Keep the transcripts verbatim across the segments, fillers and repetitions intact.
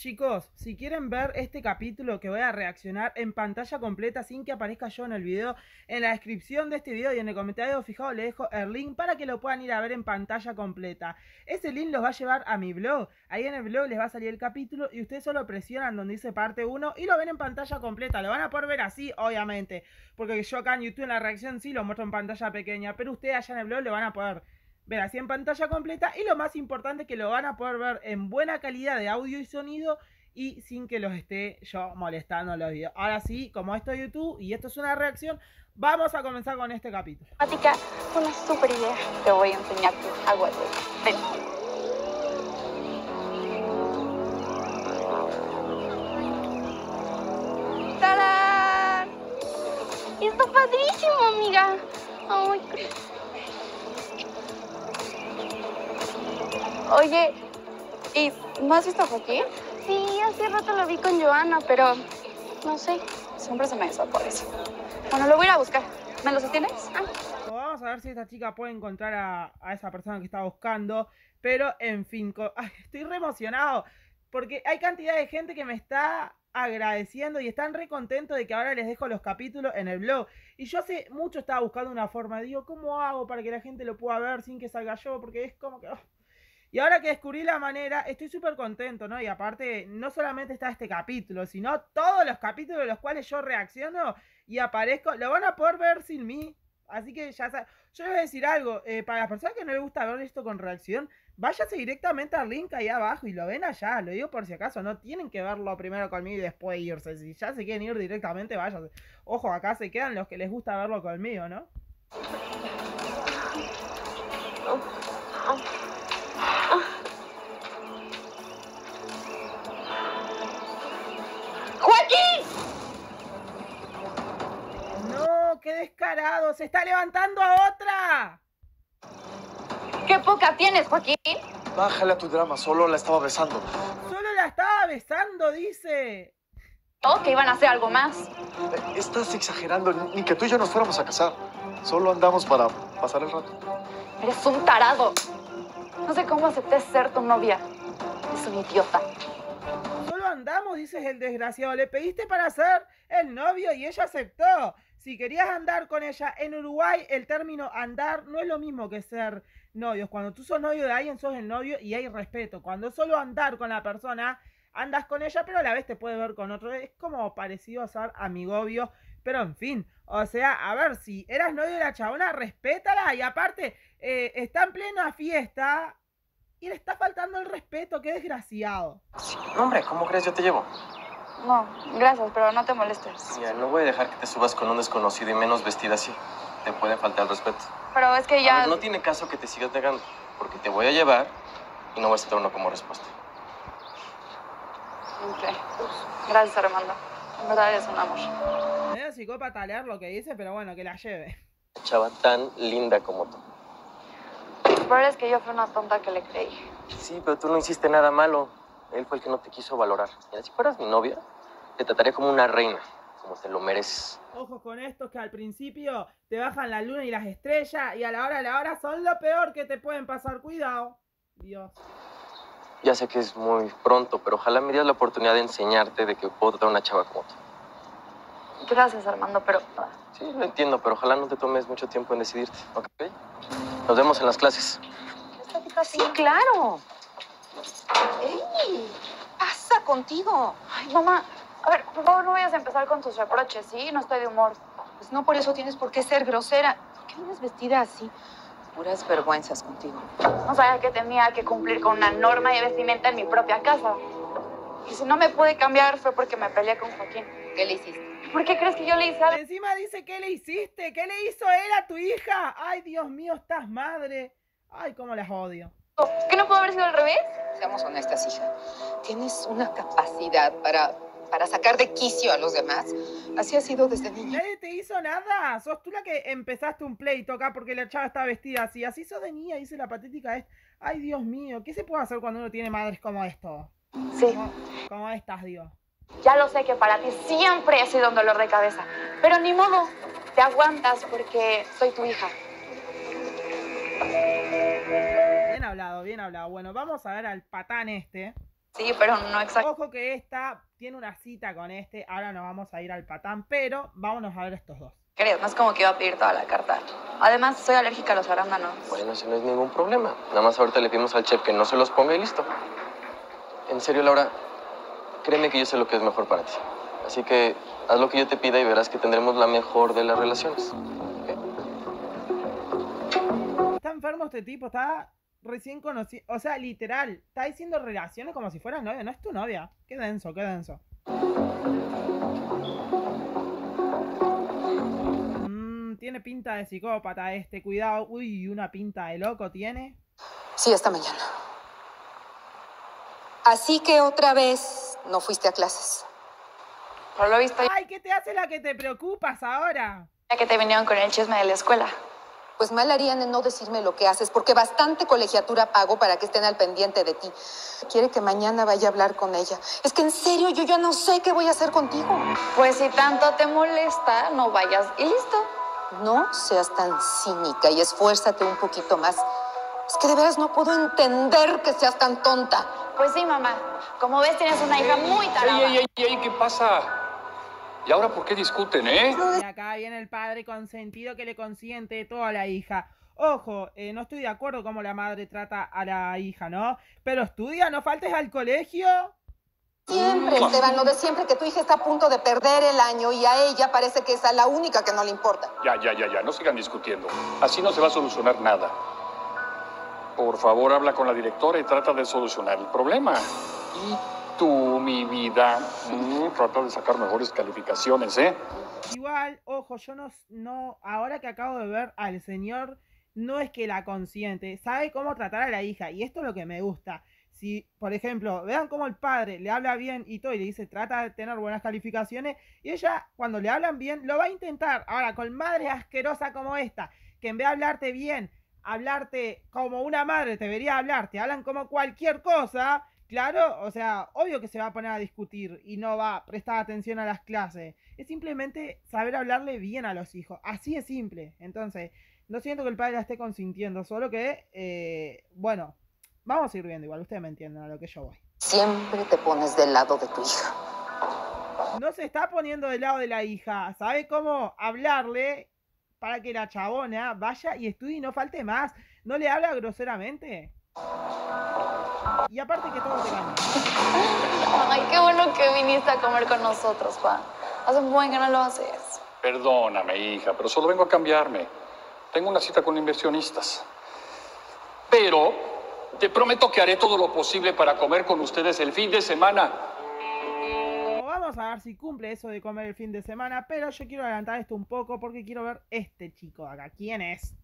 Chicos, si quieren ver este capítulo que voy a reaccionar en pantalla completa sin que aparezca yo en el video, en la descripción de este video y en el comentario fijado les dejo el link para que lo puedan ir a ver en pantalla completa. Ese link los va a llevar a mi blog. Ahí en el blog les va a salir el capítulo y ustedes solo presionan donde dice parte uno y lo ven en pantalla completa. Lo van a poder ver así, obviamente, porque yo acá en YouTube en la reacción sí lo muestro en pantalla pequeña, pero ustedes allá en el blog lo van a poder ver así en pantalla completa, y lo más importante es que lo van a poder ver en buena calidad de audio y sonido y sin que los esté yo molestando los videos. Ahora sí, como esto es YouTube y esto es una reacción, vamos a comenzar con este capítulo. Mática, una super idea. Te voy a enseñar tu agua. Ven. ¡Tarán! Está padrísimo, amiga. Ay, qué... Oye, ¿y no has visto a Joaquín? Sí, hace rato lo vi con Joana, pero no sé, siempre se me desaparece. Bueno, lo voy a ir a buscar. ¿Me lo sostienes? Ah. Vamos a ver si esta chica puede encontrar a, a esa persona que está buscando. Pero, en fin, ay, estoy re emocionado porque hay cantidad de gente que me está agradeciendo y están re contentos de que ahora les dejo los capítulos en el blog. Y yo hace mucho estaba buscando una forma. Digo, ¿cómo hago para que la gente lo pueda ver sin que salga yo? Porque es como que... Oh. Y ahora que descubrí la manera, estoy súper contento, ¿no? Y aparte, no solamente está este capítulo, sino todos los capítulos de los cuales yo reacciono y aparezco, lo van a poder ver sin mí. Así que ya sabes, yo les voy a decir algo, eh, para las personas que no les gusta ver esto con reacción, váyanse directamente al link ahí abajo y lo ven allá. Lo digo por si acaso, no tienen que verlo primero conmigo y después irse. Si ya se quieren ir directamente, váyanse. Ojo, acá se quedan los que les gusta verlo conmigo, ¿no? Oh, oh. ¡Joaquín! ¡No! ¡Qué descarado! ¡Se está levantando a otra! ¡Qué poca tienes, Joaquín! Bájale a tu drama, solo la estaba besando. ¡Solo la estaba besando, dice! Oh, que iban a hacer algo más. Estás exagerando, ni que tú y yo nos fuéramos a casar. Solo andamos para pasar el rato. Eres un tarado. No sé cómo acepté ser tu novia. Es un idiota. Solo andamos, dices el desgraciado. Le pediste para ser el novio y ella aceptó. Si querías andar con ella, en Uruguay el término andar no es lo mismo que ser novios. Cuando tú sos novio de alguien, sos el novio y hay respeto. Cuando solo andar con la persona, andas con ella, pero a la vez te puedes ver con otro. Es como parecido a ser amigovio. Pero en fin, o sea, a ver, si eras novio de la chabona, respétala. Y aparte, eh, está en plena fiesta y le está faltando el respeto. Qué desgraciado. Sí, no, hombre, ¿cómo crees? Yo te llevo. No, gracias, pero no te molestes. Mira, no voy a dejar que te subas con un desconocido y menos vestida así. Te puede faltar el respeto. Pero es que ya... A ver, no tiene caso que te sigas negando, porque te voy a llevar y no vas a tener uno como respuesta. Ok. Gracias, Armando. En verdad eres un amor. Medio psicópata leer lo que dice, pero bueno, que la lleve. Chava tan linda como tú. Lo peor es que yo fui una tonta que le creí. Sí, pero tú no hiciste nada malo. Él fue el que no te quiso valorar. Mira, si fueras mi novia, te trataría como una reina, como te lo mereces. Ojo con estos que al principio te bajan la luna y las estrellas y a la hora de la hora son lo peor que te pueden pasar. Cuidado. Dios. Ya sé que es muy pronto, pero ojalá me dieras la oportunidad de enseñarte de que puedo tratar a una chava como tú. Gracias, Armando, pero... Sí, lo entiendo, pero ojalá no te tomes mucho tiempo en decidirte, ¿ok? Nos vemos en las clases. Sí, claro. ¡Ey! ¿Qué pasa contigo? Ay, mamá, a ver, por favor, no vayas a empezar con tus reproches, ¿sí? No estoy de humor. Pues no por eso tienes por qué ser grosera. ¿Por qué vienes vestida así? Puras vergüenzas contigo. No sabía que tenía que cumplir con una norma de vestimenta en mi propia casa. Y si no me pude cambiar fue porque me peleé con Joaquín. ¿Qué le hiciste? ¿Por qué crees que yo le hice algo? Encima dice, ¿qué le hiciste? ¿Qué le hizo él a tu hija? Ay, Dios mío, estás madre. Ay, cómo las odio. ¿Qué no pudo haber sido al revés? Seamos honestas, hija. Tienes una capacidad para, para sacar de quicio a los demás. Así ha sido desde niña. Nadie te hizo nada. Sos tú la que empezaste un pleito acá porque la chava estaba vestida así. Así sos de niña, dice la patética esta. Ay, Dios mío, ¿qué se puede hacer cuando uno tiene madres como esto? Sí. Como, como estas, digo. Ya lo sé que para ti siempre ha sido un dolor de cabeza. Pero ni modo, te aguantas porque soy tu hija. Bien hablado, bien hablado. Bueno, vamos a ver al patán este. Sí, pero no exacto. Ojo que esta tiene una cita con este, ahora nos vamos a ir al patán, pero vámonos a ver estos dos. ¿Crees? No es como que iba a pedir toda la carta. Además, soy alérgica a los arándanos. Bueno, ese no es ningún problema. Nada más ahorita le pedimos al chef que no se los ponga y listo. En serio, Laura, créeme que yo sé lo que es mejor para ti. Así que haz lo que yo te pida y verás que tendremos la mejor de las relaciones. ¿Okay? Está enfermo este tipo, está recién conocido. O sea, literal, está diciendo relaciones como si fueras novia. No es tu novia. Qué denso, qué denso. Mmm, tiene pinta de psicópata este, cuidado. Uy, una pinta de loco tiene. Sí, esta mañana. Así que otra vez no fuiste a clases. Por lo visto, Ay, ¿qué te hace la que te preocupas ahora? ya que te vinieron con el chisme de la escuela. Pues mal harían en no decirme lo que haces, porque bastante colegiatura pago para que estén al pendiente de ti. Quiere que mañana vaya a hablar con ella. Es que en serio, yo ya no sé qué voy a hacer contigo. Pues si tanto te molesta, no vayas y listo. No seas tan cínica y esfuérzate un poquito más. Es que de veras no puedo entender que seas tan tonta. Pues sí, mamá. Como ves, tienes una hija muy tarada. ¡Ey, ey, ey, ey! ¿Qué pasa? ¿Y ahora por qué discuten, eh? Y acá viene el padre consentido que le consiente todo a la hija. Ojo, eh, no estoy de acuerdo cómo la madre trata a la hija, ¿no? Pero estudia, no faltes al colegio. Siempre, Esteban, lo de siempre, que tu hija está a punto de perder el año y a ella parece que es a la única que no le importa. Ya, ya, ya, ya, no sigan discutiendo. Así no se va a solucionar nada. Por favor, habla con la directora y trata de solucionar el problema. Y tú, mi vida, mm, trata de sacar mejores calificaciones, ¿eh? Igual, ojo, yo no, no, ahora que acabo de ver al señor, no es que la consiente, sabe cómo tratar a la hija, y esto es lo que me gusta. Si, por ejemplo, vean cómo el padre le habla bien y todo, y le dice, trata de tener buenas calificaciones, y ella, cuando le hablan bien, lo va a intentar. Ahora, con madre asquerosa como esta, que en vez de hablarte bien, hablarte como una madre te debería hablar, te hablan como cualquier cosa, claro, o sea, obvio que se va a poner a discutir y no va a prestar atención a las clases. Es simplemente saber hablarle bien a los hijos, así es simple. Entonces, no siento que el padre la esté consintiendo, solo que, eh, bueno, vamos a ir viendo igual, ustedes me entienden a lo que yo voy. Siempre te pones del lado de tu hija. No se está poniendo del lado de la hija, sabe cómo hablarle para que la chabona vaya y estudie y no falte más. No le habla groseramente. Y aparte que todo te gana. Ay, qué bueno que viniste a comer con nosotros, pa. Hace un buen que no lo haces. Perdóname, hija, pero solo vengo a cambiarme. Tengo una cita con inversionistas. Pero te prometo que haré todo lo posible para comer con ustedes el fin de semana. Vamos a ver si cumple eso de comer el fin de semana, pero yo quiero adelantar esto un poco porque quiero ver este chico de acá. ¿Quién es?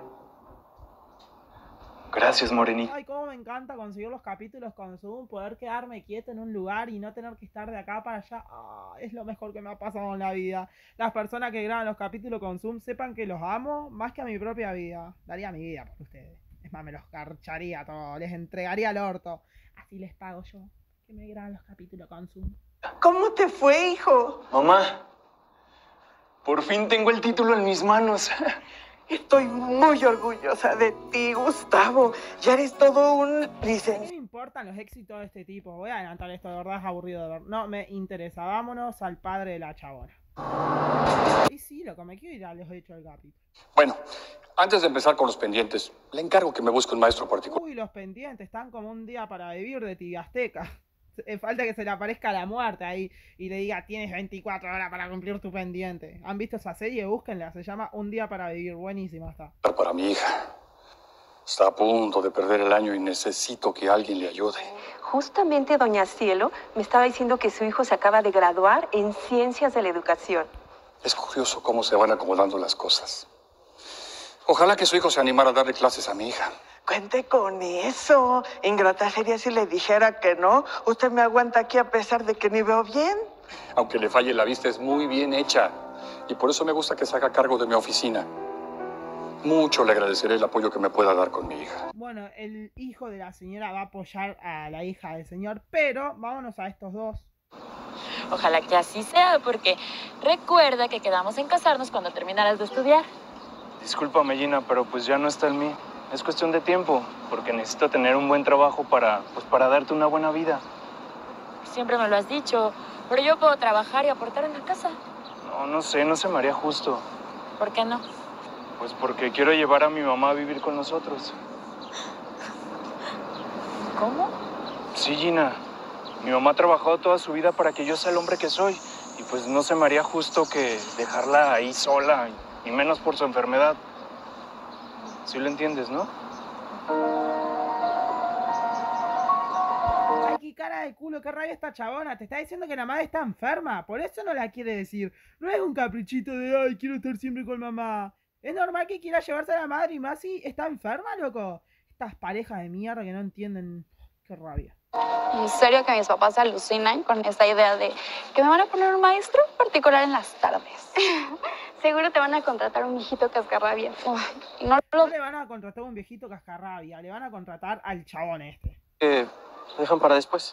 Gracias, Morenita. Ay, cómo me encanta conseguir los capítulos con Zoom, poder quedarme quieto en un lugar y no tener que estar de acá para allá. Ah, es lo mejor que me ha pasado en la vida. Las personas que graban los capítulos con Zoom sepan que los amo más que a mi propia vida. Daría mi vida por ustedes. Es más, me los garcharía todo, les entregaría el orto. Así les pago yo, que me graban los capítulos con Zoom. ¿Cómo te fue, hijo? Mamá, por fin tengo el título en mis manos. Estoy muy orgullosa de ti, Gustavo. Ya eres todo un ¿Qué licenciado. me importan los éxitos de este tipo? Voy a adelantar esto, de verdad es aburrido de ver. No me interesa, vámonos al padre de la chabona. Y sí, loco, me quiero ir a los hechos del capítulo. Bueno, antes de empezar con los pendientes, le encargo que me busque un maestro particular. Uy, los pendientes, están como un día para vivir de Tigasteca. Falta que se le aparezca la muerte ahí y le diga, tienes veinticuatro horas para cumplir tu pendiente. ¿Han visto esa serie? Búsquenla, se llama Un día para vivir, buenísima está. Para mi hija. Está a punto de perder el año y necesito que alguien le ayude. Justamente doña Cielo me estaba diciendo que su hijo se acaba de graduar en Ciencias de la Educación. Es curioso cómo se van acomodando las cosas. Ojalá que su hijo se animara a darle clases a mi hija. Cuente con eso. Ingrata sería si le dijera que no. Usted me aguanta aquí a pesar de que ni veo bien. Aunque le falle la vista, es muy bien hecha. Y por eso me gusta que se haga cargo de mi oficina. Mucho le agradeceré el apoyo que me pueda dar con mi hija. Bueno, el hijo de la señora va a apoyar a la hija del señor, pero vámonos a estos dos. Ojalá que así sea, porque recuerda que quedamos en casarnos cuando terminaras de estudiar. Discúlpame, Gina, pero pues ya no está en mí. Es cuestión de tiempo, porque necesito tener un buen trabajo para, pues, para darte una buena vida. siempre me lo has dicho. Pero yo puedo trabajar y aportar en la casa. No, no sé, no se me haría justo. ¿Por qué no? Pues porque quiero llevar a mi mamá a vivir con nosotros. ¿Cómo? Sí, Gina. Mi mamá ha trabajado toda su vida para que yo sea el hombre que soy. Y pues no se me haría justo que dejarla ahí sola, y menos por su enfermedad. ¿Sí lo entiendes, no? Ay, qué cara de culo, qué rabia esta chabona. Te está diciendo que la madre está enferma. Por eso no la quiere decir. No es un caprichito de, ay, quiero estar siempre con mamá. Es normal que quiera llevarse a la madre y más si está enferma, loco. Estas parejas de mierda que no entienden. Qué rabia. En serio que mis papás se alucinan con esta idea de que me van a poner un maestro particular en las tardes. Seguro te van a contratar un viejito cascarrabias. Y no, lo... no le van a contratar un viejito cascarrabia, le van a contratar al chabón este. Eh, lo dejan para después.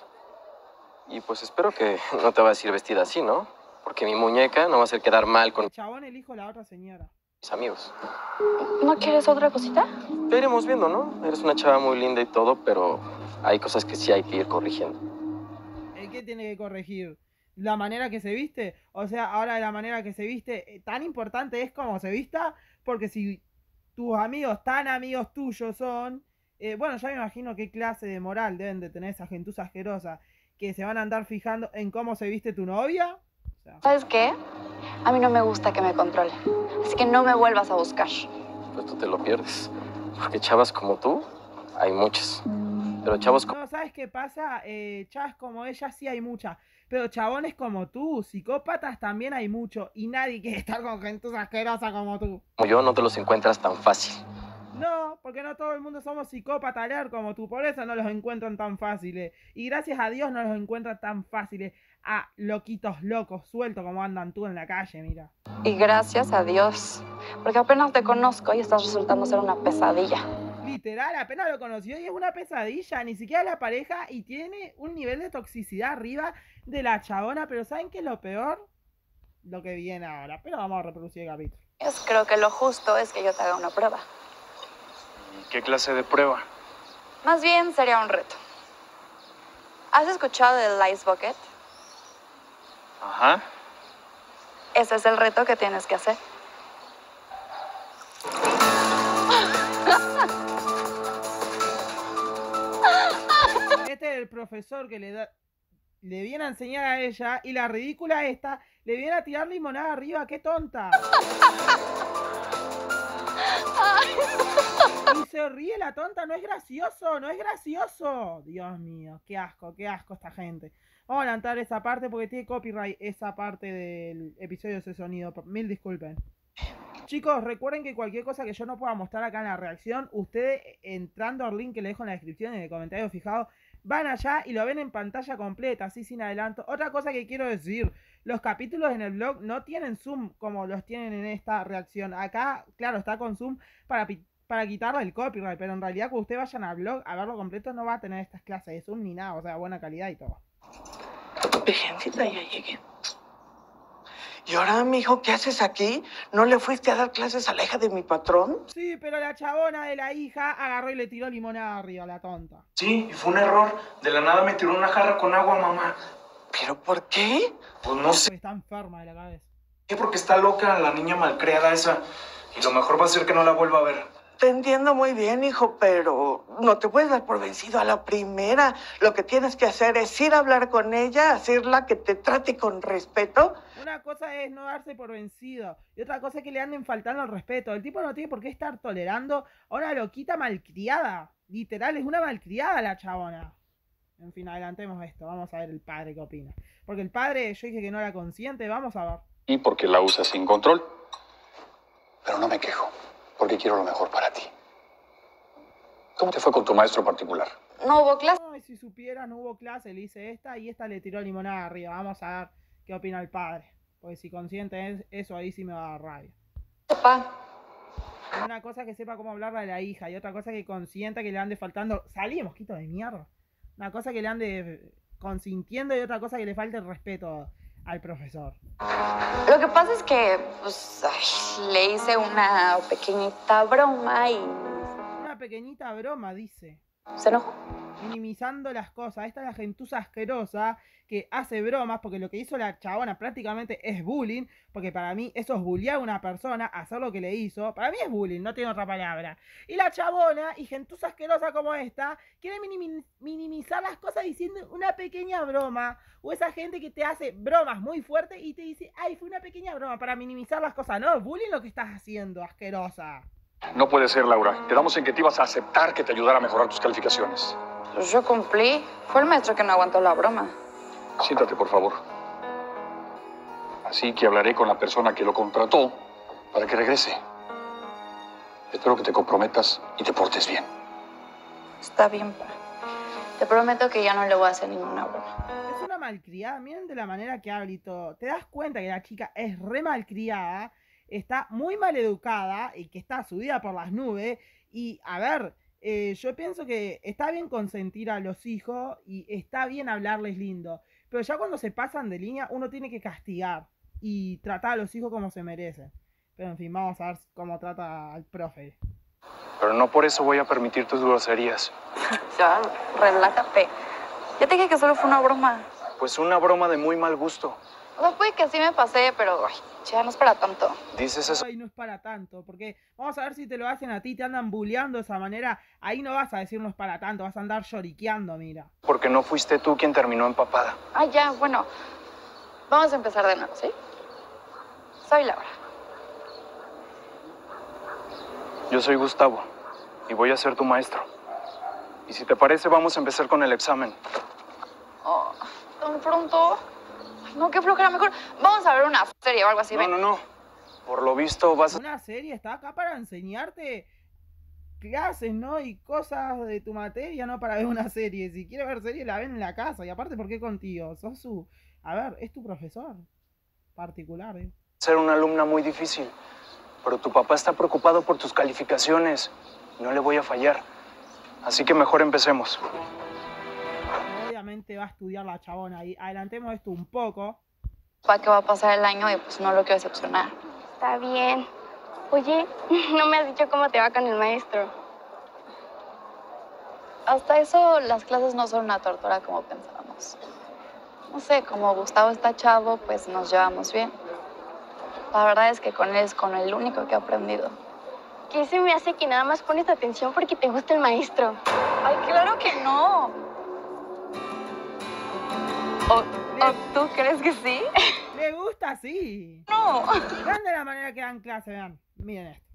Y pues espero que no te vayas a ir vestida así, ¿no? Porque mi muñeca no va a hacer quedar mal con el chabón, el hijo de la otra señora. Mis amigos. ¿No quieres otra cosita? Lo iremos viendo, ¿no? Eres una chava muy linda y todo, pero hay cosas que sí hay que ir corrigiendo. ¿Qué tiene que corregir? ¿La manera que se viste? O sea, ahora la manera que se viste, tan importante es como se vista, porque si tus amigos, tan amigos tuyos son... Eh, bueno, ya me imagino qué clase de moral deben de tener esa gentuza asquerosa, que se van a andar fijando en cómo se viste tu novia. O sea, ¿sabes qué? A mí no me gusta que me controlen, así que no me vuelvas a buscar. Pues tú te lo pierdes, porque chavas como tú, hay muchas. Pero chavos como... No, ¿sabes qué pasa? Eh, chavas como ella sí hay muchas, pero chabones como tú, psicópatas también hay mucho, y nadie quiere estar con gentuza asquerosa como tú. Como yo no te los encuentras tan fácil. No, porque no todo el mundo somos psicópatas leer como tú, por eso no los encuentran tan fáciles. Y gracias a Dios no los encuentran tan fáciles a loquitos locos sueltos como andan tú en la calle, mira. Y gracias a Dios, porque apenas te conozco y estás resultando ser una pesadilla. Literal, apenas lo conoció y es una pesadilla, ni siquiera la pareja y tiene un nivel de toxicidad arriba de la chabona, pero ¿saben qué es lo peor? Lo que viene ahora, pero vamos a reproducir el capítulo. Yo creo que lo justo es que yo te haga una prueba. ¿Qué clase de prueba? Más bien sería un reto. ¿Has escuchado del Ice Bucket? Ajá. Ese es el reto que tienes que hacer. Este es el profesor que le da, le viene a enseñar a ella y la ridícula esta le viene a tirar limonada arriba. ¡Qué tonta! Y se ríe la tonta, no es gracioso, no es gracioso. Dios mío, qué asco, qué asco esta gente. Vamos a adelantar esa parte porque tiene copyright esa parte del episodio de ese sonido. Mil disculpen. Chicos, recuerden que cualquier cosa que yo no pueda mostrar acá en la reacción, ustedes entrando al link que les dejo en la descripción y en el comentario fijado, van allá y lo ven en pantalla completa, así sin adelanto. Otra cosa que quiero decir, los capítulos en el blog no tienen zoom como los tienen en esta reacción. Acá, claro, está con zoom para, para quitarle el copyright, pero en realidad cuando ustedes vayan al blog a verlo completo no va a tener estas clases de zoom ni nada, o sea, buena calidad y todo. Virgencita, ya llegué. ¿Y ahora, mijo, qué haces aquí? ¿No le fuiste a dar clases a la hija de mi patrón? Sí, pero la chabona de la hija agarró y le tiró limonada arriba, la tonta. Sí, y fue un error. De la nada me tiró una jarra con agua, mamá. ¿Pero por qué? Pues no sé. Está enferma de la cabeza. ¿Qué? Porque está loca la niña malcriada esa. Y lo mejor va a ser que no la vuelva a ver. Te entiendo muy bien, hijo, pero no te puedes dar por vencido a la primera. Lo que tienes que hacer es ir a hablar con ella, hacerla que te trate con respeto. Una cosa es no darse por vencido y otra cosa es que le anden faltando al respeto. El tipo no tiene por qué estar tolerando a una loquita malcriada. Literal, es una malcriada la chabona. En fin, adelantemos esto. Vamos a ver el padre qué opina. Porque el padre, yo dije que no era consciente. Vamos a ver. Y porque la usa sin control. Pero no me quejo, porque quiero lo mejor para ti. ¿Cómo te fue con tu maestro particular? No hubo clase. No, y si supiera, no hubo clase. Le hice esta y esta le tiró limonada arriba. Vamos a ver qué opina el padre. Porque si consciente es eso, ahí sí me va a dar rabia. Papá. Una cosa que sepa cómo hablarle a la hija y otra cosa que consienta que le ande faltando. Salí, mosquito de mierda. Una cosa que le ande consintiendo y otra cosa que le falte el respeto al profesor. Lo que pasa es que pues, ay, le hice una pequeñita broma y... Una pequeñita broma, dice. ¿Se enojó? minimizando las cosas. Esta es la gentuza asquerosa que hace bromas, porque lo que hizo la chabona prácticamente es bullying, porque para mí eso es bullear a una persona, hacer lo que le hizo. Para mí es bullying, no tiene otra palabra. Y la chabona y gentuza asquerosa como esta quiere minim minimizar las cosas diciendo una pequeña broma. O esa gente que te hace bromas muy fuertes y te dice, ay, fue una pequeña broma para minimizar las cosas. No, bullying lo que estás haciendo, asquerosa. No puede ser, Laura. Quedamos en que te ibas a aceptar que te ayudara a mejorar tus calificaciones. Pues yo cumplí. Fue el maestro que no aguantó la broma. Siéntate, por favor. Así que hablaré con la persona que lo contrató para que regrese. Espero que te comprometas y te portes bien. Está bien, pa. Te prometo que ya no le voy a hacer ninguna broma. Es una malcriada. Miren de la manera que habla y todo. Te das cuenta que la chica es re malcriada, está muy mal educada y que está subida por las nubes. Y, a ver, eh, yo pienso que está bien consentir a los hijos y está bien hablarles lindo. Pero ya cuando se pasan de línea, uno tiene que castigar y tratar a los hijos como se merecen. Pero en fin, vamos a ver cómo trata al profe. Pero no por eso voy a permitir tus groserías. Ya, relájate. Ya te dije que solo fue una broma. Pues una broma de muy mal gusto. O sea, puede que así me pasé, pero ay, ya no es para tanto. Dices eso. Ay, no es para tanto, porque vamos a ver si te lo hacen a ti, te andan bulleando de esa manera. Ahí no vas a decir no es para tanto, vas a andar lloriqueando, mira. Porque no fuiste tú quien terminó empapada. Ah, ya, bueno. Vamos a empezar de nuevo, ¿sí? Soy Laura. Yo soy Gustavo y voy a ser tu maestro. Y si te parece, vamos a empezar con el examen. Oh, ¿tan pronto? No, qué flojera, mejor vamos a ver una serie o algo así. No, ven. no, no. Por lo visto vas a... Una serie está acá para enseñarte clases, ¿no? Y cosas de tu materia, no para ver una serie. Si quieres ver serie, la ven en la casa. Y aparte, ¿por qué contigo? Sos su... A ver, es tu profesor particular, ¿eh? ser una alumna muy difícil. Pero tu papá está preocupado por tus calificaciones. No le voy a fallar. Así que mejor empecemos. Obviamente va a estudiar la chabona. Y adelantemos esto un poco. Papá que va a pasar el año y pues no lo quiero decepcionar. Está bien. Oye, no me has dicho cómo te va con el maestro. Hasta eso, las clases no son una tortura como pensábamos. No sé, como Gustavo está chavo, pues nos llevamos bien. La verdad es que con él es con el único que he aprendido. ¿Qué se me hace que nada más pones atención porque te gusta el maestro? ¡Ay, claro que no! ¿O, o tú crees que sí? Le gusta, sí. No. Vean de la manera que dan clase, vean. Miren esto.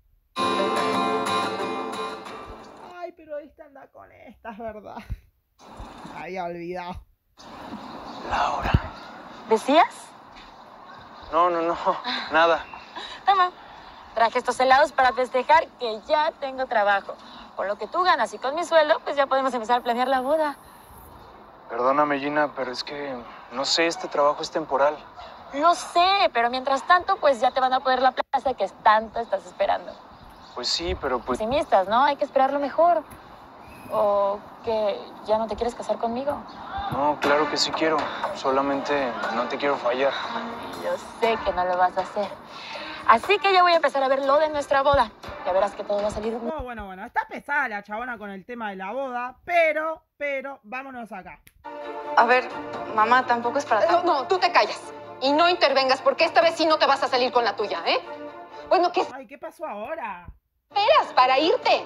Ay, pero esta anda con esta, es verdad. Había olvidado. Laura. ¿Decías? No, no, no. Nada. Toma. Traje estos helados para festejar que ya tengo trabajo. Con lo que tú ganas y con mi sueldo, pues ya podemos empezar a planear la boda. Perdóname, Gina, pero es que, no sé, este trabajo es temporal. Lo sé, pero mientras tanto, pues ya te van a poner la plaza que tanto estás esperando. Pues sí, pero pues... Pesimistas, ¿no? Hay que esperar lo mejor. ¿O que ya no te quieres casar conmigo? No, claro que sí quiero. Solamente no te quiero fallar. Yo sé que no lo vas a hacer. Así que ya voy a empezar a ver lo de nuestra boda. Ya verás que todo va a salir... No, bueno, bueno. Está pesada la chabona con el tema de la boda, pero, pero, vámonos acá. A ver, mamá, tampoco es para No, tanto. no, tú te callas. Y no intervengas, porque esta vez sí no te vas a salir con la tuya, ¿eh? Bueno, ¿qué Ay, ¿qué pasó ahora? esperas para irte?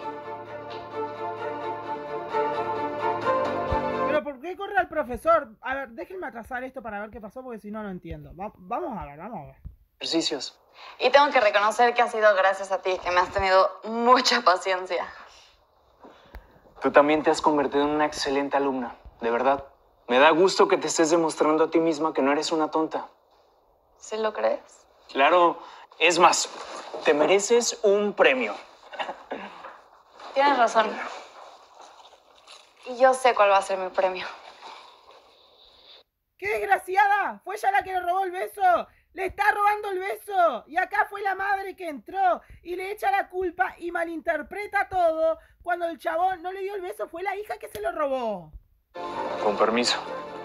Pero ¿por qué corre al profesor? A ver, déjenme atrasar esto para ver qué pasó, porque si no, no entiendo. Va- vamos a ver, vamos a ver. Ejercicios. Y tengo que reconocer que ha sido gracias a ti, que me has tenido mucha paciencia. Tú también te has convertido en una excelente alumna, de verdad. Me da gusto que te estés demostrando a ti misma que no eres una tonta. ¿Sí lo crees? Claro, es más, te mereces un premio. Tienes razón. Y yo sé cuál va a ser mi premio. ¡Qué desgraciada! Fue ella la que le robó el beso. Le está robando el beso. Y acá fue la madre que entró y le echa la culpa y malinterpreta todo. Cuando el chabón no le dio el beso, fue la hija que se lo robó. Con permiso.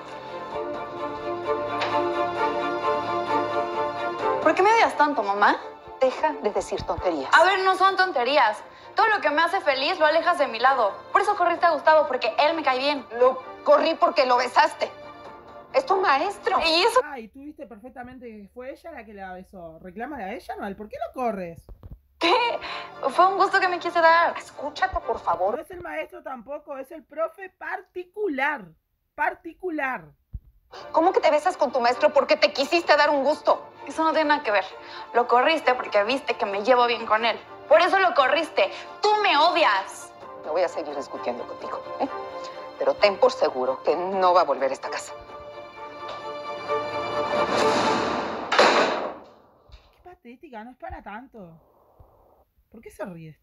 ¿Por qué me odias tanto, mamá? Deja de decir tonterías. A ver, no son tonterías. Todo lo que me hace feliz lo alejas de mi lado. Por eso corriste a Gustavo, porque él me cae bien. Lo corrí porque lo besaste. Es tu maestro. Y eso... Ay, tú viste perfectamente que fue ella la que la besó. Reclámale a ella, ¿no? ¿Por qué lo corres? ¿Qué? Fue un gusto que me quise dar. Escúchate, por favor. No es el maestro tampoco, es el profe particular. Particular. ¿Cómo que te besas con tu maestro porque te quisiste dar un gusto? Eso no tiene nada que ver. Lo corriste porque viste que me llevo bien con él. Por eso lo corriste. Tú me odias. No voy a seguir discutiendo contigo, ¿eh? Pero ten por seguro que no va a volver a esta casa. Qué patética, no es para tanto. ¿Por qué se ríe?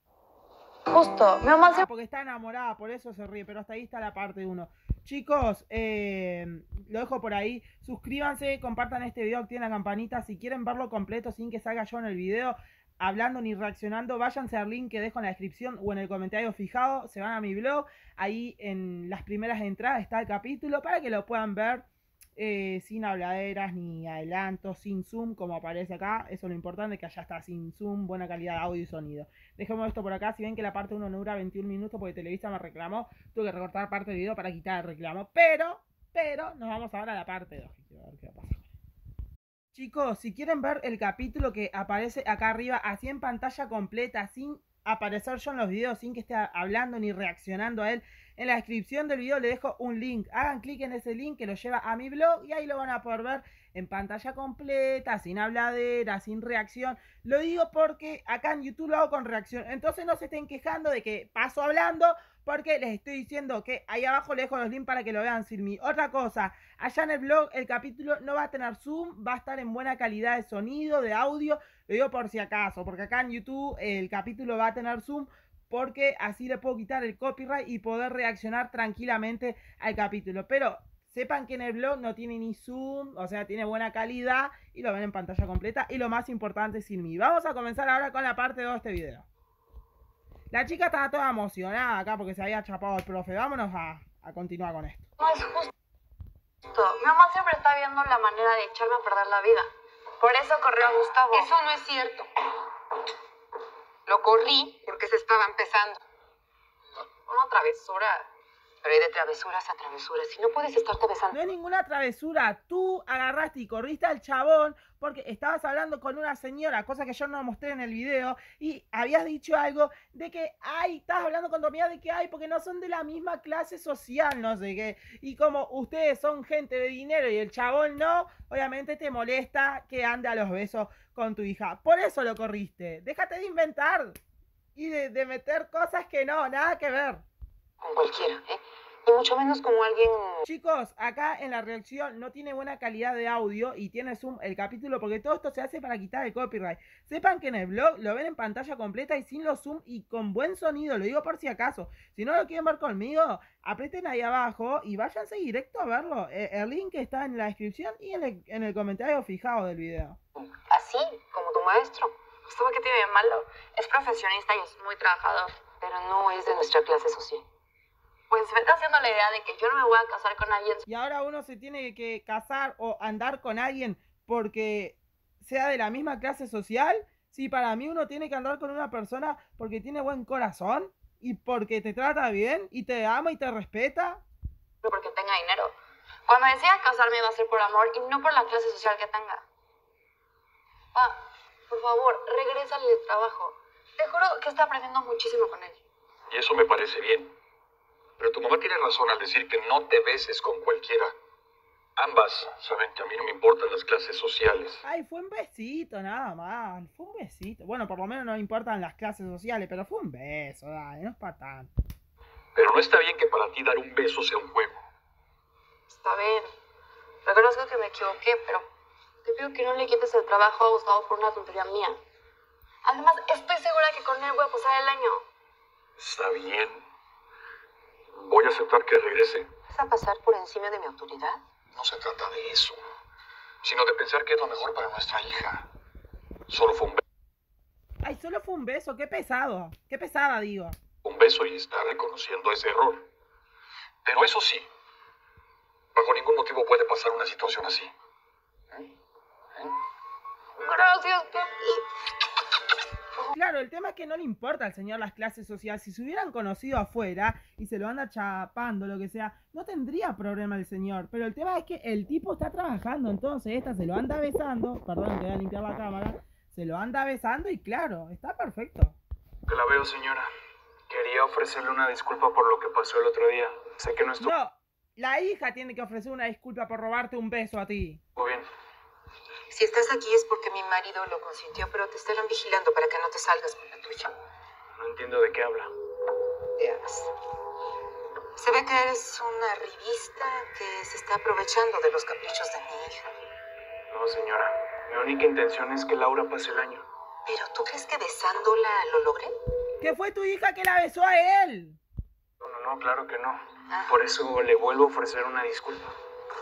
Justo, mi mamá se... Ah, porque está enamorada, por eso se ríe, pero hasta ahí está la parte uno. Chicos, eh, lo dejo por ahí. Suscríbanse, compartan este video, activen la campanita. Si quieren verlo completo sin que salga yo en el video hablando ni reaccionando, váyanse al link que dejo en la descripción o en el comentario fijado. Se van a mi blog, ahí en las primeras entradas está el capítulo para que lo puedan ver eh, sin habladeras ni adelantos, sin zoom como aparece acá. Eso es lo importante, que allá está sin zoom, buena calidad de audio y sonido. Dejemos esto por acá. Si ven que la parte uno no dura veintiún minutos porque Televisa me reclamó, tuve que recortar parte del video para quitar el reclamo. Pero, pero, nos vamos ahora a la parte dos. Quiero ver qué va a pasar. Chicos, si quieren ver el capítulo que aparece acá arriba, así en pantalla completa, sin aparecer yo en los videos, sin que esté hablando ni reaccionando a él, en la descripción del video le dejo un link. Hagan clic en ese link que lo lleva a mi blog y ahí lo van a poder ver en pantalla completa, sin habladera, sin reacción. Lo digo porque acá en YouTube lo hago con reacción. Entonces no se estén quejando de que paso hablando, porque les estoy diciendo que ahí abajo les dejo los links para que lo vean sin mí. Otra cosa, allá en el blog el capítulo no va a tener zoom, va a estar en buena calidad de sonido, de audio. Lo digo por si acaso, porque acá en YouTube el capítulo va a tener zoom, porque así le puedo quitar el copyright y poder reaccionar tranquilamente al capítulo. Pero sepan que en el blog no tiene ni zoom, o sea, tiene buena calidad y lo ven en pantalla completa. Y lo más importante, sin mí. Vamos a comenzar ahora con la parte dos de este video. La chica estaba toda emocionada acá porque se había chapado el profe. Vámonos a, a continuar con esto. No es justo. Mi mamá siempre está viendo la manera de echarme a perder la vida. Por eso corrió a Gustavo. Eso no es cierto. Lo corrí porque se estaba empezando. Una travesura. Pero hay de travesuras a travesuras. Si no puedes estarte besando. No es ninguna travesura. Tú agarraste y corriste al chabón porque estabas hablando con una señora, cosa que yo no mostré en el video, y habías dicho algo de que, ay, estabas hablando con tu amiga de que, ay, porque no son de la misma clase social, no sé qué. Y como ustedes son gente de dinero y el chabón no, obviamente te molesta que ande a los besos con tu hija. Por eso lo corriste. Déjate de inventar y de, de meter cosas que no, nada que ver. Con cualquiera, ¿eh? Y mucho menos como alguien... Chicos, acá en la reacción no tiene buena calidad de audio y tiene zoom el capítulo porque todo esto se hace para quitar el copyright. Sepan que en el blog lo ven en pantalla completa y sin los zoom y con buen sonido, lo digo por si acaso. Si no lo quieren ver conmigo, aprieten ahí abajo y váyanse directo a verlo. El link está en la descripción y en el, en el comentario fijado del video. Así, como tu maestro. Gustavo, ¿qué tiene de malo? Es profesionista y es muy trabajador. Pero no es de nuestra clase social. Pues me está haciendo la idea de que yo no me voy a casar con alguien. Y ahora uno se tiene que casar o andar con alguien porque sea de la misma clase social. Si para mí uno tiene que andar con una persona porque tiene buen corazón y porque te trata bien y te ama y te respeta. Porque tenga dinero. Cuando decida casarme va a ser por amor y no por la clase social que tenga. Pa, por favor, regrésale al trabajo. Te juro que está aprendiendo muchísimo con él. Y eso me parece bien. Pero tu mamá tiene razón al decir que no te beses con cualquiera. Ambas saben que a mí no me importan las clases sociales. Ay, fue un besito nada más. Fue un besito. Bueno, por lo menos no me importan las clases sociales, pero fue un beso, dale, no es para tanto. Pero no está bien que para ti dar un beso sea un juego. Está bien. Reconozco que me equivoqué, pero te pido que no le quites el trabajo a Gustavo por una tontería mía. Además, estoy segura que con él voy a pasar el año. Está bien. Voy a aceptar que regrese. ¿Vas a pasar por encima de mi autoridad? No se trata de eso, sino de pensar que es lo mejor para nuestra hija. Solo fue un beso. Ay, solo fue un beso, qué pesado. Qué pesada, digo. Un beso y está reconociendo ese error. Pero eso sí, bajo ningún motivo puede pasar una situación así. ¿Eh? ¿Eh? Gracias, papi. Claro, el tema es que no le importa al señor las clases sociales. Si se hubieran conocido afuera y se lo anda chapando, lo que sea, no tendría problema el señor. Pero el tema es que el tipo está trabajando, entonces esta se lo anda besando. Perdón, que voy a limpiar la cámara. Se lo anda besando y claro, está perfecto. Que la veo, señora. Quería ofrecerle una disculpa por lo que pasó el otro día. Sé que no estuvo No, la hija tiene que ofrecer una disculpa por robarte un beso a ti. bien. Si estás aquí es porque mi marido lo consintió, pero te estarán vigilando para que no te salgas con la tuya. No entiendo de qué habla. Veas. Se ve que eres una revista que se está aprovechando de los caprichos de mi hija. No, señora. Mi única intención es que Laura pase el año. ¿Pero tú crees que besándola lo logré? Que fue tu hija que la besó a él. No, no, no, claro que no. Por eso le vuelvo a ofrecer una disculpa.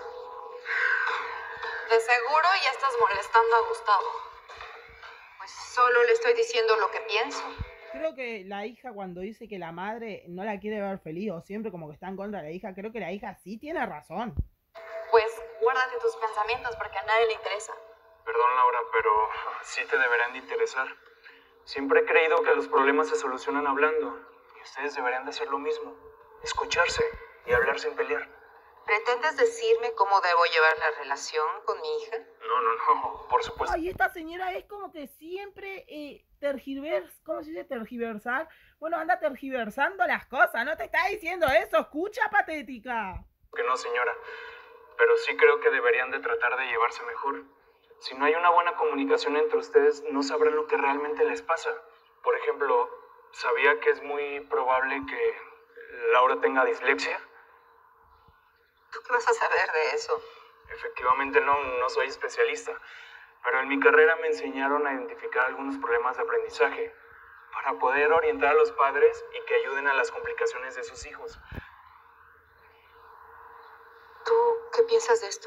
De seguro ya estás molestando a Gustavo. Pues solo le estoy diciendo lo que pienso. Creo que la hija cuando dice que la madre no la quiere ver feliz o siempre como que está en contra de la hija, creo que la hija sí tiene razón. Pues guárdate tus pensamientos porque a nadie le interesa. Perdón, Laura, pero sí te deberían de interesar. Siempre he creído que los problemas se solucionan hablando. Y ustedes deberían de hacer lo mismo. Escucharse y hablar sin pelear. ¿Pretendes decirme cómo debo llevar la relación con mi hija? No, no, no, por supuesto. Ay, esta señora es como que siempre eh, tergivers, ¿cómo se dice tergiversar? Bueno, anda tergiversando las cosas, no te está diciendo eso, escucha, patética. Que no, señora, pero sí creo que deberían de tratar de llevarse mejor. Si no hay una buena comunicación entre ustedes, no sabrán lo que realmente les pasa. Por ejemplo, ¿sabía que es muy probable que Laura tenga dislexia? ¿Tú qué vas a saber de eso? Efectivamente no, no soy especialista, pero en mi carrera me enseñaron a identificar algunos problemas de aprendizaje para poder orientar a los padres y que ayuden a las complicaciones de sus hijos. ¿Tú qué piensas de esto?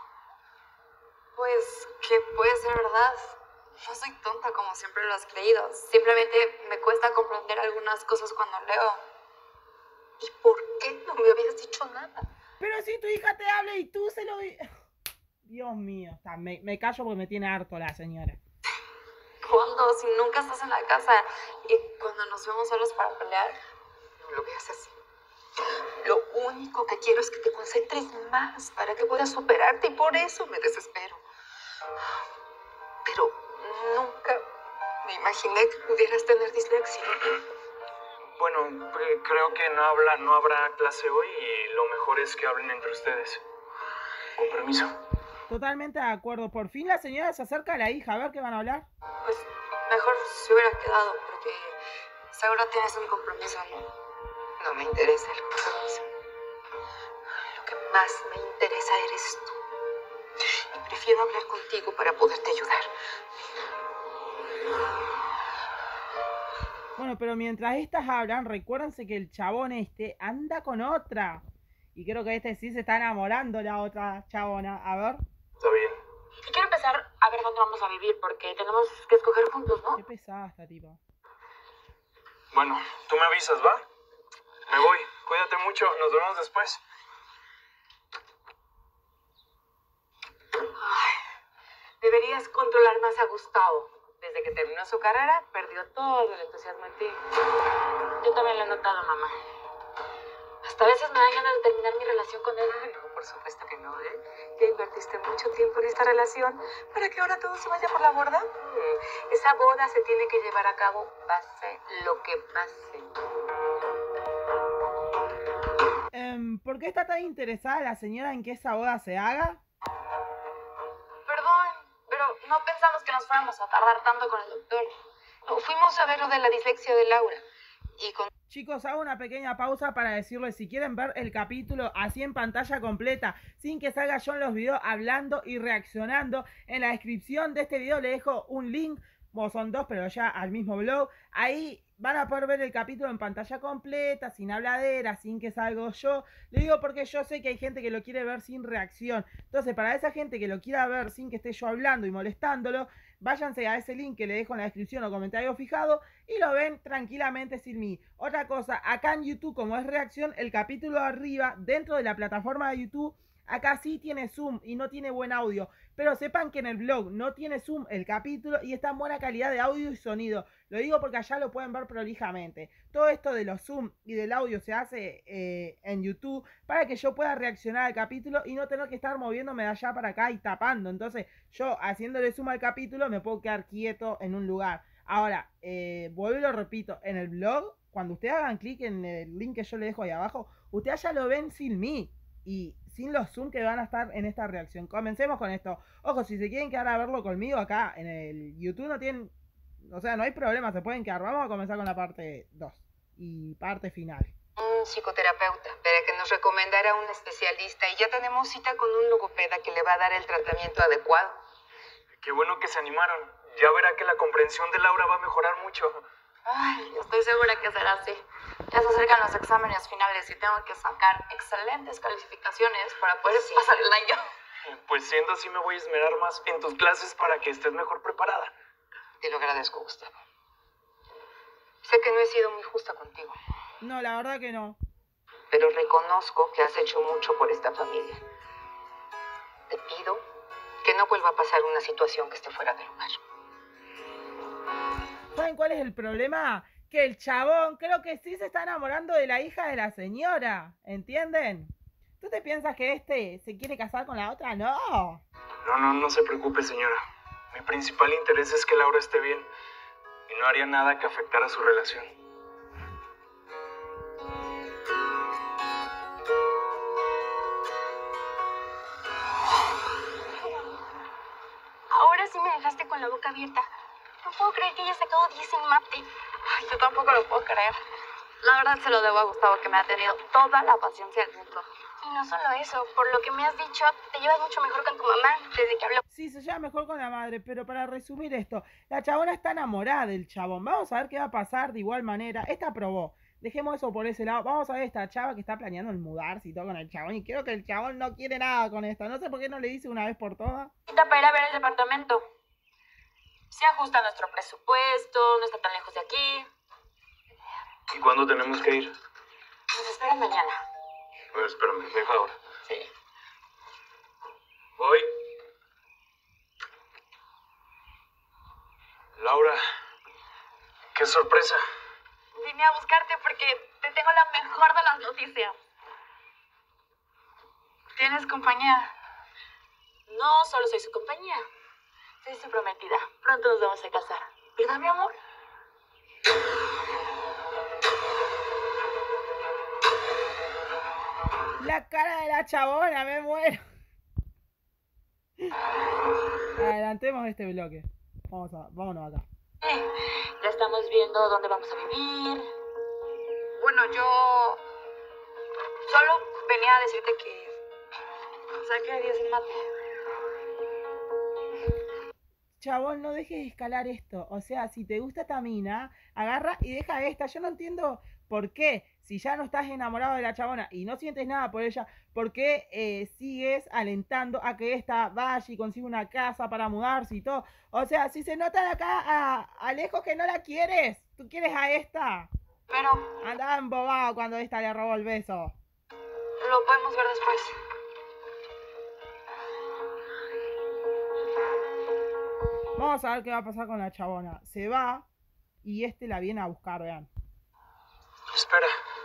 Pues que puede ser verdad. No soy tonta como siempre lo has creído. Simplemente me cuesta comprender algunas cosas cuando leo. ¿Y por qué no me habías dicho nada? Pero si tu hija te habla y tú se lo... Dios mío, o sea, me, me callo porque me tiene harto la señora. ¿Cuándo? Si nunca estás en la casa y cuando nos vemos solos para pelear. No lo veas así. Lo único que quiero es que te concentres más para que puedas superarte y por eso me desespero. Pero nunca me imaginé que pudieras tener dislexia. Bueno, creo que no, habla, no habrá clase hoy y lo mejor es que hablen entre ustedes. Con permiso. Totalmente de acuerdo. Por fin la señora se acerca a la hija. A ver qué van a hablar. Pues mejor se hubiera quedado porque seguro tienes un compromiso, ¿no? No me interesa el compromiso. Lo que más me interesa eres tú. Y prefiero hablar contigo para poderte ayudar. Bueno, pero mientras estas hablan, recuérdense que el chabón este anda con otra. Y creo que este sí se está enamorando la otra chabona. A ver. Está bien. Y quiero empezar a ver dónde vamos a vivir, porque tenemos que escoger juntos, ¿no? Qué pesada esta tipa. Bueno, tú me avisas, ¿va? Me voy. Cuídate mucho. Nos vemos después. Ay, deberías controlar más a Gustavo. Desde que terminó su carrera, perdió todo el entusiasmo en ti. Yo también lo he notado, mamá. Hasta a veces me dan ganas de terminar mi relación con él. Ay, no, por supuesto que no, ¿eh? Ya invertiste mucho tiempo en esta relación para que ahora todo se vaya por la borda. Mm, esa boda se tiene que llevar a cabo, pase lo que pase. Um, ¿Por qué está tan interesada la señora en que esa boda se haga? Perdón, pero no pensamos que nos fuéramos a tardar tanto con el doctor. No, fuimos a ver lo de la dislexia de Laura. Y con... Chicos, hago una pequeña pausa para decirles si quieren ver el capítulo así en pantalla completa, sin que salga yo en los videos hablando y reaccionando. En la descripción de este video les dejo un link, bueno, son dos, pero ya al mismo blog. Ahí van a poder ver el capítulo en pantalla completa, sin habladera, sin que salga yo. Lo digo porque yo sé que hay gente que lo quiere ver sin reacción. Entonces, para esa gente que lo quiera ver sin que esté yo hablando y molestándolo, váyanse a ese link que le dejo en la descripción o comentario fijado y lo ven tranquilamente sin mí. Otra cosa, acá en YouTube, como es reacción, el capítulo de arriba, dentro de la plataforma de YouTube, Acá sí tiene zoom y no tiene buen audio. Pero sepan que en el blog no tiene zoom el capítulo y está en buena calidad de audio y sonido. Lo digo porque allá lo pueden ver prolijamente. Todo esto de los zoom y del audio se hace eh, en YouTube para que yo pueda reaccionar al capítulo y no tener que estar moviéndome de allá para acá y tapando. Entonces yo haciéndole zoom al capítulo me puedo quedar quieto en un lugar. Ahora, eh, vuelvo y lo repito, en el blog, cuando ustedes hagan clic en el link que yo les dejo ahí abajo, ustedes ya lo ven sin mí y sin los zoom que van a estar en esta reacción. Comencemos con esto. Ojo, si se quieren quedar a verlo conmigo acá en el YouTube no tienen, o sea, no hay problema, se pueden quedar. Vamos a comenzar con la parte dos y parte final. Un psicoterapeuta para que nos recomendara un especialista y ya tenemos cita con un logopeda que le va a dar el tratamiento adecuado. Qué bueno que se animaron. Ya verá que la comprensión de Laura va a mejorar mucho. Ay, estoy segura que será así. Ya se acercan los exámenes finales y tengo que sacar excelentes calificaciones para poder sí. pasar el año. Pues siendo así me voy a esmerar más en tus clases para que estés mejor preparada. Te lo agradezco, Gustavo. Sé que no he sido muy justa contigo. No, la verdad que no. Pero reconozco que has hecho mucho por esta familia. Te pido que no vuelva a pasar una situación que esté fuera de lugar. ¿Saben cuál es el problema? Que el chabón creo que sí se está enamorando de la hija de la señora. ¿Entienden? ¿Tú te piensas que este se quiere casar con la otra? No. No, no, no se preocupe, señora. Mi principal interés es que Laura esté bien. Y no haría nada que afectara su relación. Ahora sí me dejaste con la boca abierta. No puedo creer que haya sacado diez en mate. Ay, yo tampoco lo puedo creer. La verdad se lo debo a Gustavo, que me ha tenido toda la paciencia del mundo. Y no solo eso, por lo que me has dicho, te llevas mucho mejor con tu mamá desde que habló. Sí, se lleva mejor con la madre, pero para resumir esto, la chabona está enamorada del chabón. Vamos a ver qué va a pasar de igual manera. Esta aprobó. Dejemos eso por ese lado. Vamos a ver esta chava que está planeando el mudarse y todo con el chabón. Y creo que el chabón no quiere nada con esto. No sé por qué no le dice una vez por todas. Cita para ir a ver el departamento. Se ajusta a nuestro presupuesto, no está tan lejos de aquí. ¿Y cuándo tenemos que ir? Nos esperan mañana. A ver, espérame, deja ahora. Sí. Voy. Laura, qué sorpresa. Vine a buscarte porque te tengo la mejor de las noticias. ¿Tienes compañía? No, solo soy su compañía. Soy su prometida. Pronto nos vamos a casar. ¿Verdad, mi amor? La cara de la chabona, me muero. Adelantemos este bloque. Vamos a, vámonos acá. Eh, ya estamos viendo dónde vamos a vivir. Bueno, yo solo venía a decirte que saqué diez en mate. Chabón, no dejes de escalar esto. O sea, si te gusta esta mina, agarra y deja esta. Yo no entiendo por qué, si ya no estás enamorado de la chabona y no sientes nada por ella, ¿por qué eh, sigues alentando a que esta vaya y consiga una casa para mudarse y todo? O sea, si se nota de acá a, a lejos que no la quieres, tú quieres a esta. Pero andaba embobado cuando esta le robó el beso. Lo podemos ver después. Vamos a ver qué va a pasar con la chabona. Se va y este la viene a buscar, vean. Espera.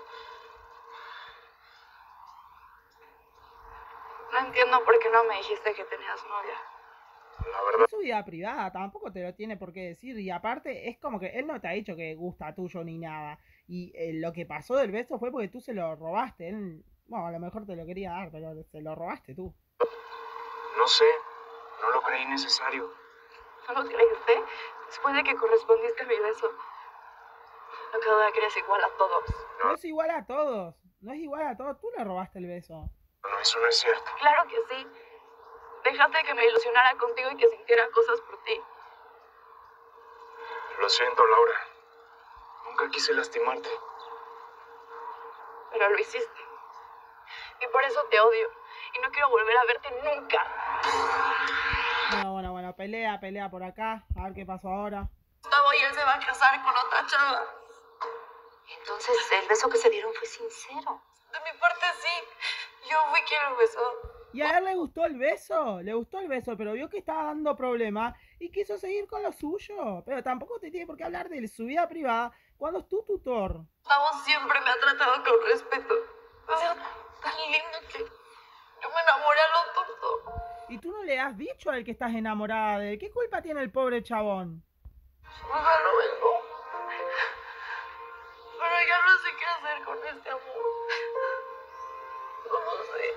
No entiendo por qué no me dijiste que tenías novia. La verdad. Es su vida privada, tampoco te lo tiene por qué decir. Y aparte, es como que él no te ha dicho que gusta tuyo ni nada. Y eh, lo que pasó del beso fue porque tú se lo robaste. Él, bueno, a lo mejor te lo quería dar, pero se lo robaste tú. No sé, no lo creí necesario. ¿No lo creíste? Después de que correspondiste a mi beso. No quedó duda que eres igual a todos. No. no es igual a todos. No es igual a todos. Tú le robaste el beso. No, eso no es cierto. Claro que sí. Dejaste que me ilusionara contigo y que sintiera cosas por ti. Lo siento, Laura. Nunca quise lastimarte. Pero lo hiciste. Y por eso te odio. Y no quiero volver a verte nunca. Bueno, bueno, bueno. Pelea, pelea por acá. A ver qué pasó ahora. Gustavo y él se va a casar con otra chava. Entonces, el beso que se dieron fue sincero. De mi parte, sí. Yo fui quien lo besó. Y a él le gustó el beso, le gustó el beso, pero vio que estaba dando problemas y quiso seguir con lo suyo. Pero tampoco te tiene por qué hablar de su vida privada cuando es tu tutor. Gustavo siempre me ha tratado con respeto. O sea, tan lindo que yo me enamoré a lo tonto. Y tú no le has dicho a él que estás enamorada de él. ¿Qué culpa tiene el pobre chabón? Ojalá lo vengo. Pero ya no sé qué hacer con este amor. No lo sé.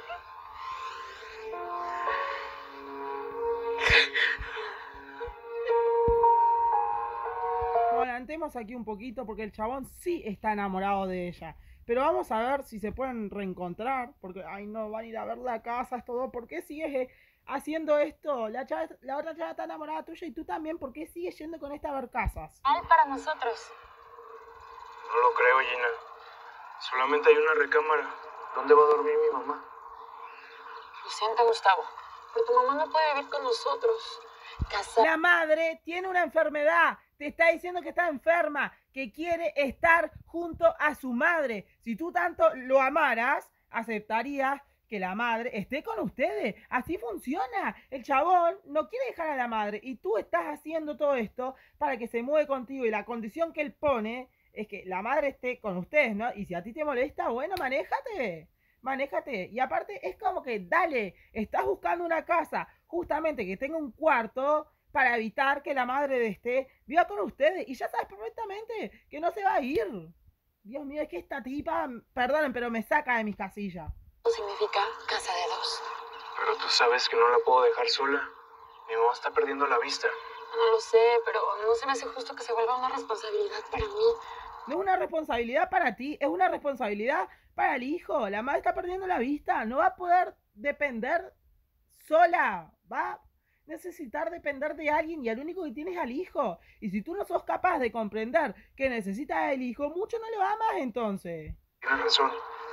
Adelantemos aquí un poquito porque el chabón sí está enamorado de ella. Pero vamos a ver si se pueden reencontrar. Porque, ay no, van a ir a ver la casa, es todo. ¿Por qué sigues eh, haciendo esto? La, chava, la otra chava está enamorada tuya y tú también. ¿Por qué sigues yendo con esta a ver casas? Mal para nosotros. No lo creo, Gina. Solamente hay una recámara. ¿Dónde va a dormir mi mamá? Lo siento, Gustavo, pero tu mamá no puede vivir con nosotros. Casa... La madre tiene una enfermedad. Te está diciendo que está enferma, que quiere estar junto a su madre. Si tú tanto lo amaras, aceptarías que la madre esté con ustedes. Así funciona. El chabón no quiere dejar a la madre y tú estás haciendo todo esto para que se mueve contigo y la condición que él pone es que la madre esté con ustedes, ¿no? Y si a ti te molesta, bueno, manéjate. Manéjate. Y aparte es como que, dale, estás buscando una casa justamente que tenga un cuarto para evitar que la madre de este viva con ustedes. Y ya sabes perfectamente que no se va a ir. Dios mío, es que esta tipa, perdonen, pero me saca de mis casillas. Eso significa casa de dos. Pero tú sabes que no la puedo dejar sola. Mi mamá está perdiendo la vista. No lo sé, pero no se me hace justo que se vuelva una responsabilidad para mí. No es una responsabilidad para ti, es una responsabilidad para el hijo. La madre está perdiendo la vista, no va a poder depender sola, va a necesitar depender de alguien y el único que tiene es al hijo. Y si tú no sos capaz de comprender que necesitas el hijo, mucho no le va más entonces. Tienes razón.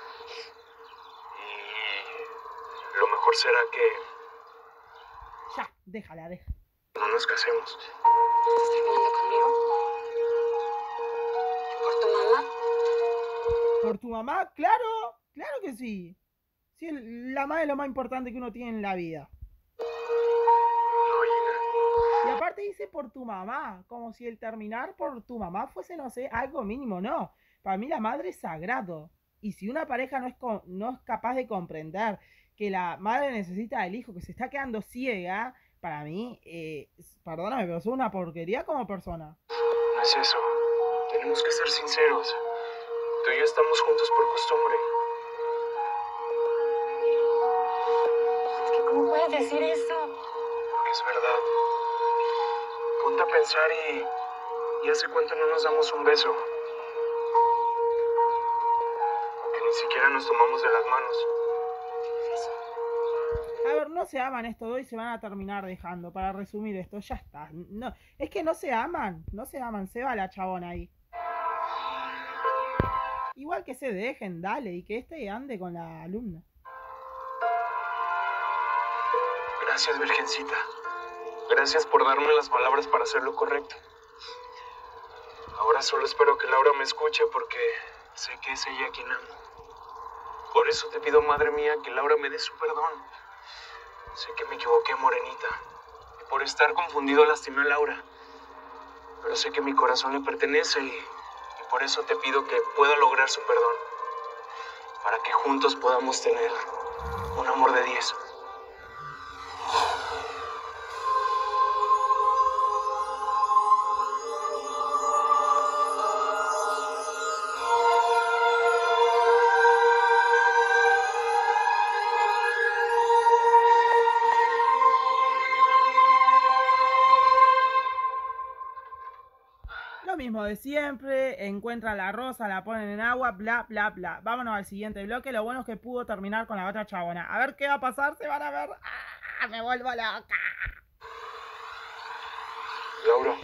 Y lo mejor será que... Ya, déjala, déjala. No nos casemos. ¿Estás terminando conmigo? ¿Por tu mamá? ¿Por tu mamá? Claro, claro que sí. Sí, la madre es lo más importante que uno tiene en la vida. Y aparte dice por tu mamá, como si el terminar por tu mamá fuese, no sé, algo mínimo, no. Para mí la madre es sagrado. Y si una pareja no es, no es capaz de comprender que la madre necesita del hijo, que se está quedando ciega, para mí, eh, perdóname, pero soy una porquería como persona. No es eso. Tenemos que ser sinceros. Tú y yo estamos juntos por costumbre. Es que, ¿cómo puedes decir eso? Porque es verdad. Ponte a pensar y... ¿Y hace cuánto no nos damos un beso? Que ni siquiera nos tomamos de las manos. A ver, no se aman estos dos y se van a terminar dejando. Para resumir esto, ya está. No, es que no se aman, no se aman, se va la chabona ahí. Igual que se dejen, dale, y que este ande con la alumna. Gracias, Virgencita. Gracias por darme las palabras para hacer lo correcto. Ahora solo espero que Laura me escuche porque sé que es ella quien amo. Por eso te pido, madre mía, que Laura me dé su perdón. Sé que me equivoqué, morenita. Y por estar confundido lastimé a Laura. Pero sé que mi corazón le pertenece y, y por eso te pido que pueda lograr su perdón. Para que juntos podamos tener un amor de diez. Mismo de siempre, encuentran la rosa, la ponen en agua, bla, bla, bla. Vámonos al siguiente bloque. Lo bueno es que pudo terminar con la otra chabona. A ver qué va a pasar, se van a ver. ¡Ah! Me vuelvo loca. Laura.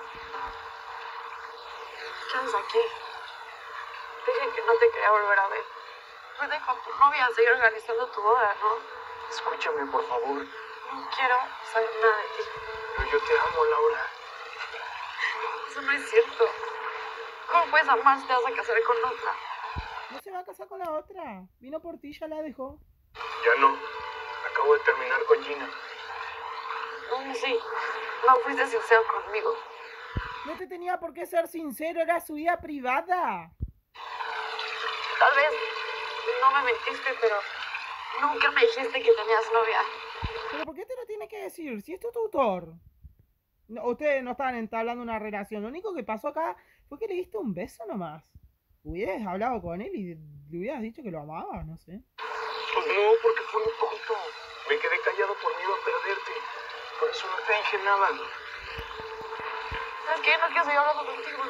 ¿Qué haces aquí? Dije que no te quería volver a ver. Vete con tu novia a seguir organizando tu boda, ¿no? Escúchame, por favor. No quiero saber nada de ti. Pero yo te amo, Laura. Eso no es cierto. ¿Cómo puedes amar si te vas a casar con otra? No se va a casar con la otra. Vino por ti, ya la dejó. Ya no. acabo de terminar con Gina. Mm, Sí, no fuiste sincero conmigo. No te tenía por qué ser sincero, era su vida privada. Tal vez no me mentiste, pero nunca me dijiste que tenías novia. ¿Pero por qué te lo tiene que decir? Si es tu tutor. No, ustedes no estaban entablando una relación. Lo único que pasó acá fue que le diste un beso nomás. Hubieras hablado con él y le hubieras dicho que lo amabas, no sé. Pues no, porque fue un tonto. Me quedé callado por miedo a perderte. Por eso no te dije nada. ¿Sabes qué? No quiero seguir hablando contigo.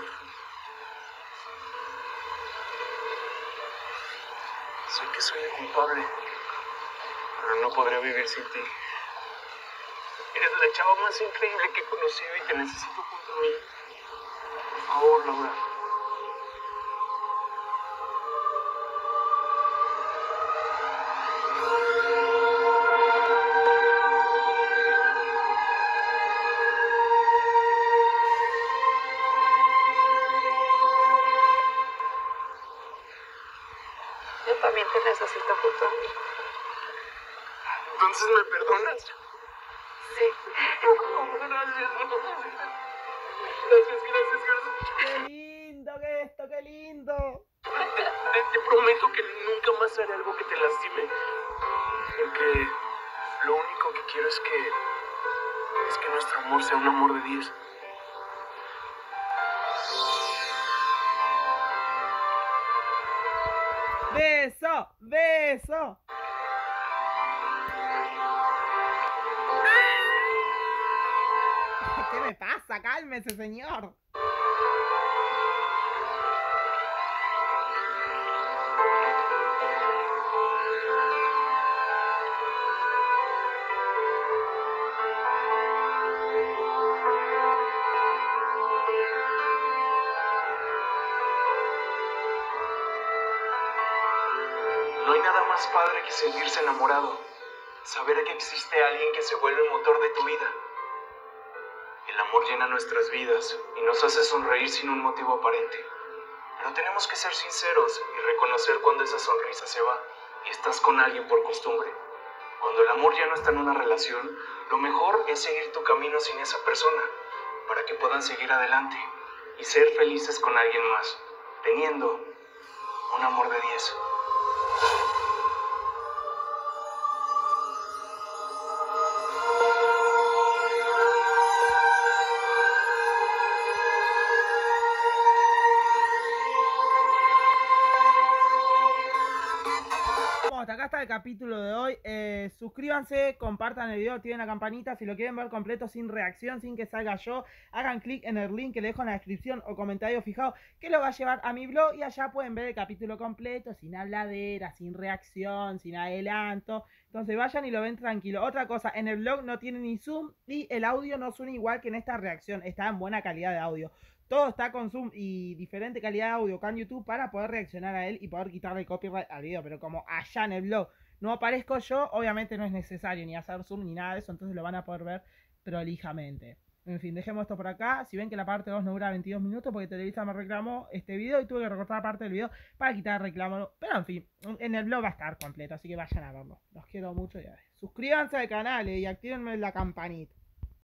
Sé que soy el culpable, pero no podré vivir sin ti. Eres la chava más increíble que he conocido y te necesito junto a mí. Por favor, Laura. Yo también te necesito junto a mí. Entonces, ¿me perdonas? Sí. Oh, gracias. Gracias, gracias, gracias. ¡Qué lindo que esto, qué lindo! Te, te, te prometo que nunca más haré algo que te lastime. Porque lo único que quiero es que... es que nuestro amor sea un amor de diez. ¡Beso! ¡Beso! ¿Qué me pasa? Cálmese, señor. No hay nada más padre que sentirse enamorado. Saber que existe alguien que se vuelve el motor de tu vida. El amor llena nuestras vidas y nos hace sonreír sin un motivo aparente. Pero tenemos que ser sinceros y reconocer cuando esa sonrisa se va y estás con alguien por costumbre. Cuando el amor ya no está en una relación, lo mejor es seguir tu camino sin esa persona, para que puedan seguir adelante y ser felices con alguien más, teniendo un amor de diez. Hasta acá está el capítulo de hoy. Eh, suscríbanse, compartan el video, activen la campanita. Si lo quieren ver completo sin reacción, sin que salga yo, hagan clic en el link que les dejo en la descripción o comentario fijado, que lo va a llevar a mi blog y allá pueden ver el capítulo completo, sin habladera, sin reacción, sin adelanto. Entonces vayan y lo ven tranquilo. Otra cosa, en el blog no tiene ni zoom y el audio no suena igual que en esta reacción. Está en buena calidad de audio. Todo está con zoom y diferente calidad de audio acá en YouTube para poder reaccionar a él y poder quitarle copyright al video. Pero como allá en el blog no aparezco yo, obviamente no es necesario ni hacer zoom ni nada de eso. Entonces lo van a poder ver prolijamente. En fin, dejemos esto por acá. Si ven que la parte dos no dura veintidós minutos porque Televisa me reclamó este video y tuve que recortar parte del video para quitar el reclamo. Pero en fin, en el blog va a estar completo, así que vayan a verlo. Los quiero mucho y a ver. Suscríbanse al canal y activen la campanita.